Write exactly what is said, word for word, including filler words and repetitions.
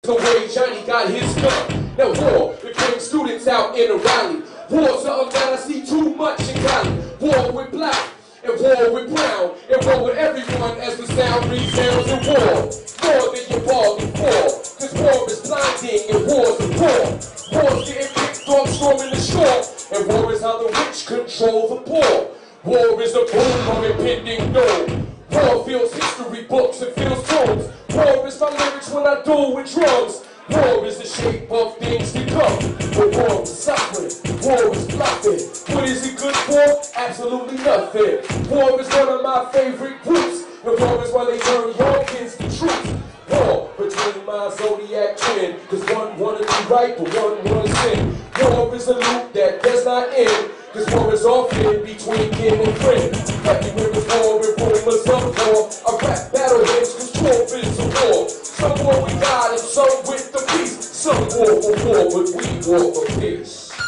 the way Johnny got his gun. Now war, it brings students out in a rally. War, something that I see too much in Cali. War with black, and war with brown, and war with everyone as the sound resounds in war. More than you bargained for, cause war is blinding and war's a war. War's getting picked off, storming the shore, and war is how the rich control the poor. War is a boom of impending doom. War feels history books and feels tones. War is my lyrics when I do with drums. War is the shape of things to come. But war is suffering, war is bluffing. What is it good for? Absolutely nothing. War is one of my favorite groups. The war is why they turn your kids to truth. War between my zodiac twin, cause one wanna be right but one wanna sin. War is a loop that does not end, cause war is often between kin and friend. Everywhere is war and rumors of war. I rap battle hymns cause twelve is a war. Some war with God and some with the peace. Some war for war but we war for peace.